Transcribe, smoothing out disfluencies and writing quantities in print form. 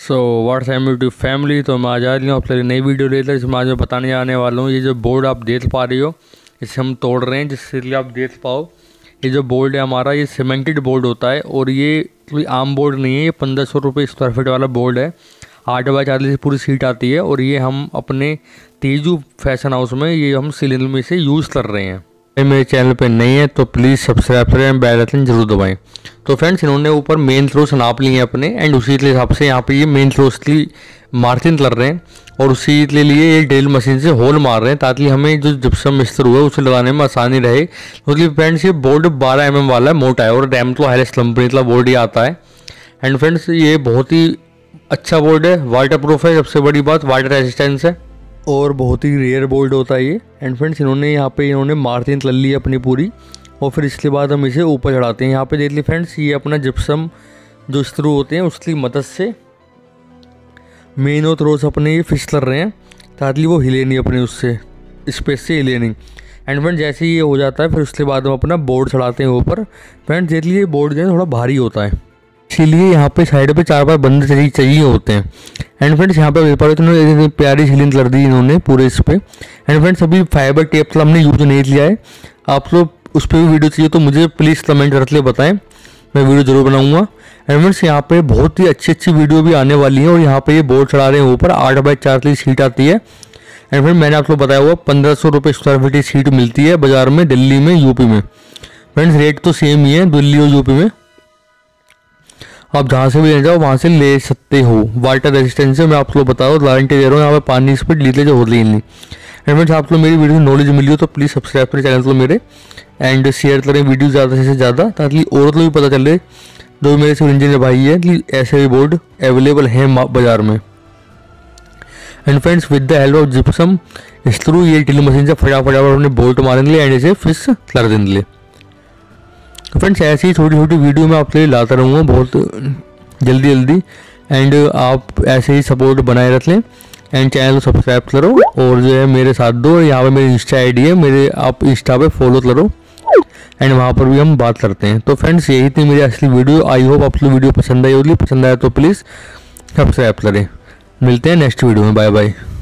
सो what's up YouTube family. तो मैं आज आ रही हूँ आपके लिए नई वीडियो लेकर, जिसमें आज मैं बताने जाने वाला हूँ। ये जो बोर्ड आप देख पा रही हो, इसे हम तोड़ रहे हैं जिससे लिए आप देख पाओ। ये जो बोर्ड है हमारा, ये सीमेंटेड बोर्ड होता है और ये कोई आम बोर्ड नहीं है। ये 1500 रुपये स्क्वायर फीट वाला बोर्ड है। 8x40 पूरी सीट आती है और ये हम अपने तेजू फैशन हाउस में ये हम सिलेंडर में से यूज़ कर रहे हैं। मेरे चैनल पे नहीं है तो प्लीज़ सब्सक्राइब करें, बेल आइकन जरूर दबाएं। तो फ्रेंड्स, इन्होंने ऊपर मेन थ्रोस नाप लिए हैं अपने एंड उसी के हिसाब से यहाँ पे ये मेन थ्रोस की मार्जिन कर रहे हैं और उसी के लिए ये ड्रिल मशीन से होल मार रहे हैं ताकि हमें जो जिप्सम मिस्त्री है उसे लगाने में आसानी रहे। क्योंकि फ्रेंड्स, ये बोर्ड 12 mm वाला है, मोटा है और डैम तो हाईएस्ट कंपनी का बोर्ड ही आता है। एंड फ्रेंड्स, ये बहुत ही अच्छा बोर्ड है, वाटर प्रूफ है, सबसे बड़ी बात वाटर रेजिस्टेंस है और बहुत ही रेयर बोर्ड होता है ये। एंड फ्रेंड्स, इन्होंने मार्जिन कर ली अपनी पूरी और फिर इसके बाद हम इसे ऊपर चढ़ाते हैं। यहाँ पे देख ली फ्रेंड्स, ये अपना जिप्सम जो स्क्रू होते हैं उसकी मदद से मेन और थ्रोस अपने ये फिक्स कर रहे हैं ताकि वो हिले नहीं, अपने उससे स्पेस से हिले नहीं। एंड फ्रेंड्स, जैसे ही ये हो जाता है फिर उसके बाद हम अपना बोर्ड चढ़ाते हैं ऊपर। फ्रेंड्स, देख लीजिए बोर्ड जो है थोड़ा भारी होता है, इसीलिए यहाँ पे साइड पे 4-5 बंदे चाहिए होते हैं। एंड फ्रेंड्स, यहाँ पे व्यापारी इतनी प्यारी सीलिंग कर दी इन्होंने पूरे इस पे। एंड फ्रेंड्स, अभी फाइबर टेप का हमने यूज नहीं किया है। आप लोग उस पर भी वीडियो चाहिए तो मुझे प्लीज़ कमेंट करके बताएं, मैं वीडियो जरूर बनाऊंगा। एंड फ्रेंड्स, यहाँ पे बहुत ही अच्छी वीडियो भी आने वाली है और यहाँ पे ये बोर्ड चढ़ा रहे हैं ऊपर। 8x4 की सीट आती है। एंड फ्रेंड्स, मैंने आप लोग बताया हुआ 1500 रुपये स्क्वायर फीट की सीट मिलती है बाजार में, दिल्ली में, यूपी में। फ्रेंड्स, रेट तो सेम ही है दिल्ली और यूपी में, आप जहाँ से भी ले जाओ वहाँ से ले सकते हो। वाटर रेजिस्टेंस है, मैं आप लोग बताओ, गारंटी दे रहा हूँ। यहाँ पे पानी इस पर लीकेज हो रही नहीं। एंड फ्रेंड्स, आप लोग मेरी वीडियो नॉलेज मिली हो तो प्लीज़ सब्सक्राइब करें चैनल को मेरे एंड शेयर करें वीडियो ज़्यादा से ज़्यादा, ताकि और भी पता चले जो मेरे सिविल इंजीनियर भाई है कि ऐसे भी बोर्ड अवेलेबल हैं बाजार में। And friends, with the help of gypsum screw ये ड्रिल मशीन से फटाफट अपने बोल्ट मारेंगे एंड इसे फिक्स कर देंगे। तो फ्रेंड्स, ऐसी छोटी छोटी वीडियो मैं आपके लिए लाता रहूँगा बहुत जल्दी एंड आप ऐसे ही सपोर्ट बनाए रख लें एंड चैनल को सब्सक्राइब करो और जो है मेरे साथ दो। यहाँ पे मेरी इंस्टा आईडी है, मेरे आप इंस्टा पे फॉलो करो एंड वहाँ पर भी हम बात करते हैं। तो फ्रेंड्स, यही थी मेरी असली वीडियो। आई होप आप लोग वीडियो पसंद आई होगी। पसंद आया तो प्लीज़ सब्सक्राइब करें। मिलते हैं नेक्स्ट वीडियो में। Bye bye.